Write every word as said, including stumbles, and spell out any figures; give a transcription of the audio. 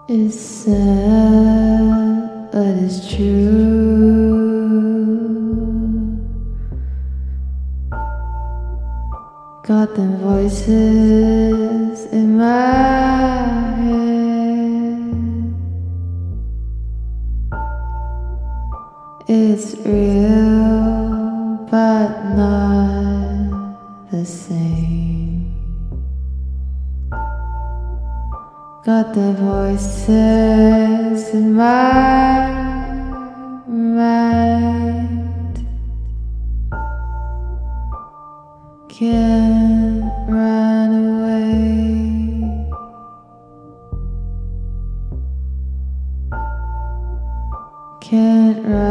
It's sad, but it's true. Got them voices in my head. It's real, but not the same. Got the voices in my mind. Can't run away. Can't run